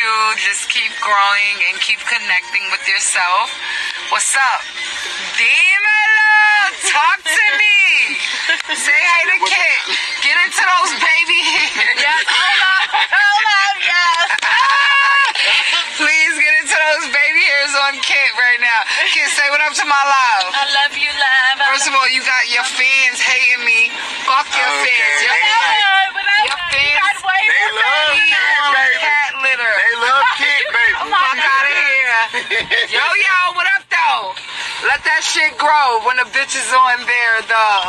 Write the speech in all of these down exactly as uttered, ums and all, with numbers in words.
you. Just keep growing and keep connecting with yourself. What's up? Dímelo. Talk to me. Say hi to Kit. Get into those baby hairs. Yes, hold on. Hold on, yes. Please get into those baby hairs on Kit right now. Kit, say what up to my love. I love you, love. First of all, you got your fans hating me. Fuck your Okay. fans. Your, Hey, but I your you fans. got way They more love baby Kit, hairs. baby. Cat litter. They love Kit, baby. Fuck out of here. Yo, yo, what up, though? Let that shit grow when the bitch is on there, though.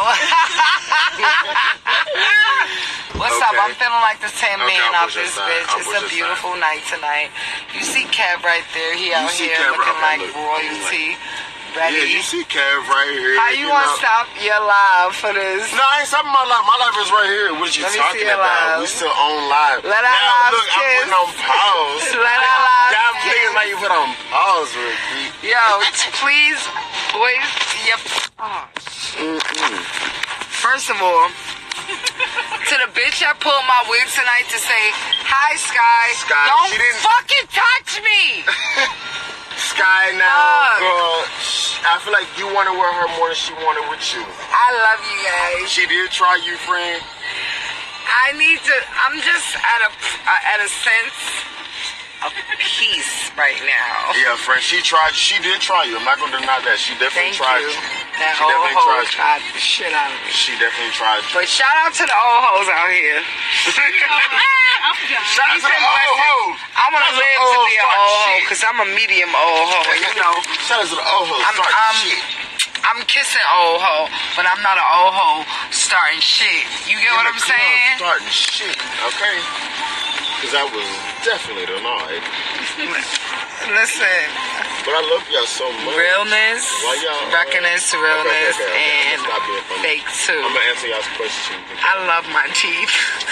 What's up? Okay. I'm feeling like the ten Okay, man I'll out push this aside. bitch. I'll It's push a aside. beautiful night tonight. You see Kev right there. He out see here Kev, looking okay, like look. royalty. Yeah, Ready? you see Kev right here. How you, want to know. stop your live for this? No, I ain't stopping my life. My life is right here. What you Let me talking see your about? live. We still on live. Let our now, lives look, I'm kiss. putting on pause. Let our lives Y'all kiss. niggas like you put on pause real quick. Yo, t- please, boys. Yep. Oh, Mm-mm. First of all, to the bitch that pulled my wig tonight to say, hi, Sky. Sky, Don't she didn't- fucking touch me. Sky now, Fuck. girl. sh- I feel like you wanted with her more than she wanted with you. I love you guys. She did try you, friend. I need to, I'm just at a, uh, at a sense of peace right now. Yeah, friend. She tried. She did try you. I'm not gonna deny that. She definitely Thank tried you. you. That She old definitely hoe tried you. tried the shit out of me. She definitely tried you. But shout out to the old hoes out here. I'm done. Shout out to the old hoes. I want to Shout out to live the to old be an starting old hoe shit. because I'm a medium old hoe. And you know, Shout out to the old hoes. I'm, starting I'm, shit. I'm kissing old hoe, but I'm not an old hoe starting shit. You get In what the I'm club, saying? Starting shit. Okay. Because that was definitely the night. Listen, But I love y'all so much. realness, Why y'all, uh, reckonings to realness, okay, okay, okay. and Stop being funny. fake too. I'm gonna answer y'all's question. I love my teeth.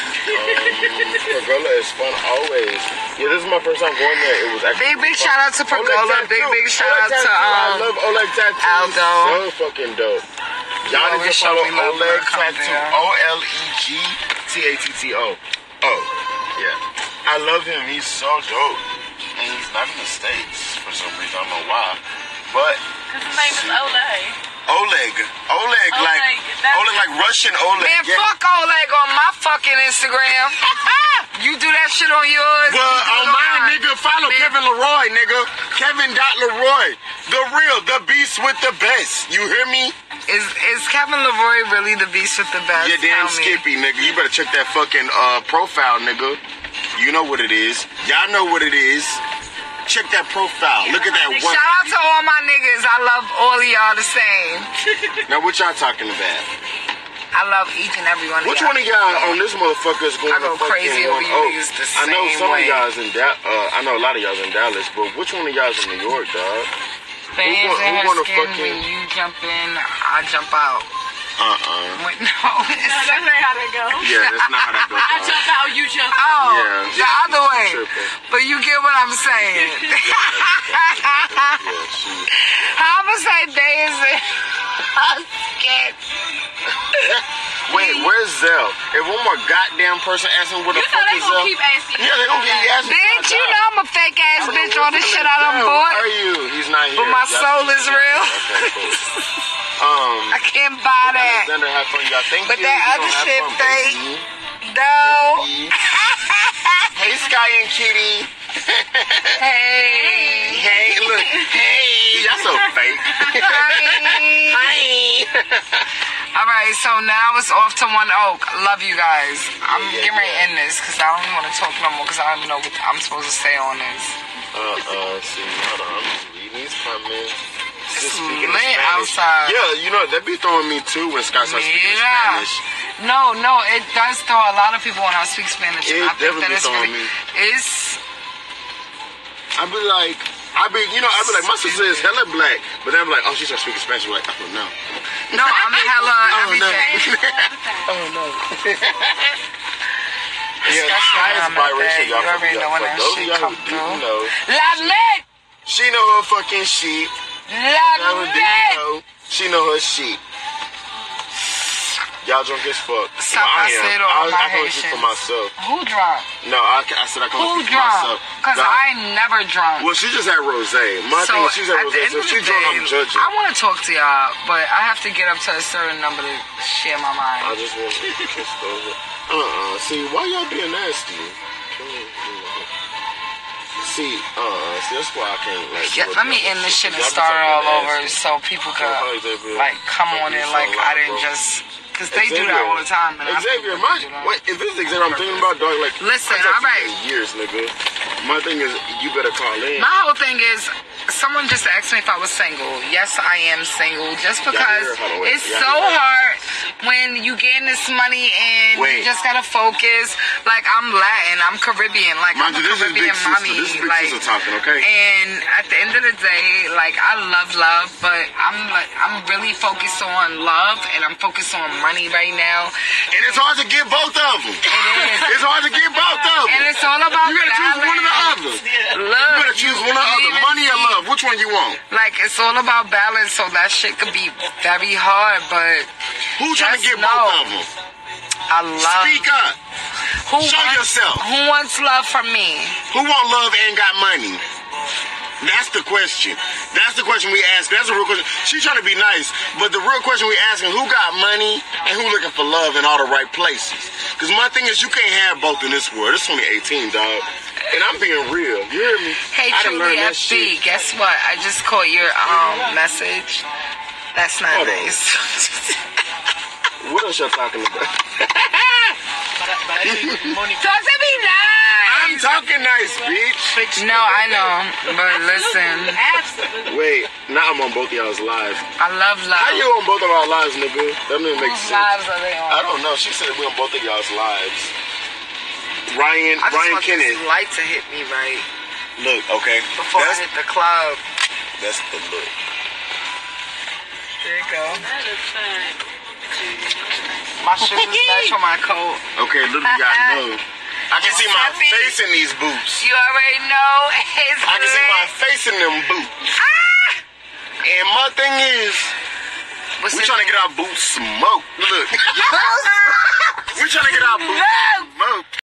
Um, Pergola is fun always. Yeah, this is my first time going there. It was actually Big, big fun. shout out to Pergola. Oleg Big, Tattoo. big shout Oleg out to, Tattoo. I um, love Oleg Tattoo. Aldo. So fucking dope. Y'all need always to show follow me love when Oleg I come Tattoo. there. O L E G T A T T O. Oh, yeah. I love him. He's so dope. And he's not in the States for some reason. I don't know why. But His name is Oleg. Oleg. Oleg, like that's- Oleg, like Russian Oleg. Man, Yeah. fuck Oleg on my fucking Instagram. You do that shit on yours. Well, you do on it mine, nigga, follow Man. Kevin Leroy, nigga. Kevin dot Leroy. The real, the beast with the best. You hear me? Is is Kevin Leroy really the beast with the best? You damn Tell me. Skippy, nigga. You better check that fucking uh, profile, nigga. You know what it is. Y'all know what it is. Check that profile. Look at that one. Shout out to all my niggas. I love all of y'all the same. Now, what y'all talking about? I love each and every one of Which y'all. one of y'all on this motherfucker is going I go to fucking crazy over one you oh? niggas the I know same some way. of y'all's in Dallas. Uh, I know a lot of y'all's in Dallas, but which one of y'all's in New York, dog? Fans who in her wanna skin, fucking- when you jump in, I jump out. Uh-uh. Wait, no. No, that's not how that goes. Yeah, that's not how that goes. I dog. jump out, you jump out. Oh, Yeah. the other way. Tripping. But you get what I'm saying. Yeah, she. How I'ma say days I'm scared. Wait, where's Zell? If one more goddamn person asks him where the You know fuck they is gonna Zell, keep asking you. yeah, they gonna keep asking. Bitch, you know I'm a fake ass bitch on this shit I done Where bought. are you? He's not here. But my Y'all- soul is real. Okay, cool. Um, I can't buy that. Alexander, have fun, y'all. Thank But you. that You other gonna have shit fun, fake. baby. No. Hey, Sky and Kitty. Hey. Hey, look. Hey, y'all so fake. Hi. Hi. All right, so now it's off to One Oak. Love you guys. I'm Yeah, getting ready to yeah. end this because I don't even want to talk no more because I don't even know what I'm supposed to say on this. Uh, uh, see, hold on. I'm just reading these comments. It's Just speaking in lit Spanish. outside. Yeah, you know, they be throwing me too when Scott starts speaking Yeah. Spanish. No, no, it does throw a lot of people when I speak Spanish. It I think definitely that it's throwing really, me. it's, I be like, I be, you know, I be like, my sister is hella black, but then I'm like, oh, she starts speaking Spanish. I'm like, oh no. no, I'm hella Oh no. everything. Oh no. Yeah, Especially Sky when is I'm at biracial, bed. y'all. You already For know when y'all- that for those shit of y'all come who through. didn't know, La Met! she know her fucking shit. La Y'all who Met! didn't know, she know her shit. Y'all drunk as fuck. Stop, Well, I I am. said I, all was- my I can speak Haitians. for myself. Who drunk? No, I, I said I can Who speak for drunk? myself. Because Nah. I never drunk. Well, she just had rose. My So thing is she's had at rose. the end So of if she the drunk, day, I'm judging. I want to talk to y'all, but I have to get up to a certain number to share my I mind. just want to kiss over. Uh-uh. See, why y'all being nasty? Come on, you know. See, uh-uh. See, that's why I can't, like... Yeah, do let me it. end this shit and Y'all be start it all talking over nasty. so people could, Oh, Xavier. like, come on Xavier in so like I loud, didn't bro. just... Because they do that all the time. And I Xavier, think my, they do that. wait, if this is Xavier I'm thinking about, dog, like... Listen, I talked to all right. you in years, nigga. My thing is, you better call in. My whole thing is, someone just asked me if I was single. Yes, I am single. Just because hear her, hold on, wait. it's Y'all so hear her. hard when you getting this money and Wait. you just gotta focus. Like, I'm Latin, I'm Caribbean. Like, Mind I'm you, a this is Caribbean big sister. mommy. This is big like, sister talking, okay? And at the end of the day, like, I love love, but I'm like, I'm really focused on love and I'm focused on money right now. And it's hard to get both of them. It is. It's hard to get both of them. And it's all about You gotta choose one or the balance. other. Look, You better choose one or the you other. even Money or see- love. Which one you want? Like, it's all about balance, so that shit could be very hard, but Who's trying to Just get know. both of them? I love... Speak up. Who Show wants, yourself. Who wants love from me? Who want love and got money? That's the question. That's the question we ask. That's a real question. She's trying to be nice, but the real question we asking, who got money and who looking for love in all the right places? Because my thing is, you can't have both in this world. It's only eighteen, dog. And I'm being real. You hear me? Hey, I done Truly learned that F shit. B, guess what? I just caught your um message. That's not Hold on. nice. What else y'all talking about? Doesn't be I'm nice. talking nice, bitch. No, I know, but listen, Absolutely. Wait, now I'm on both of y'all's lives. I love love. How you on both of our lives, nigga? That doesn't make Whose sense. lives are they on? I don't know. She said we on both of y'all's lives. Ryan, I just Ryan want Kenneth. this light to hit me right Look, okay. before That's I hit the club. that's the look. There you go. That is fine. My shoes match on my coat. Okay, little guy know. I can see my Happy? face in these boots. You already know it's I can see my lit. face in them boots. Ah! And my thing is, What's we it- trying to get our boots smoked. Look. we trying to get our boots Look. smoked.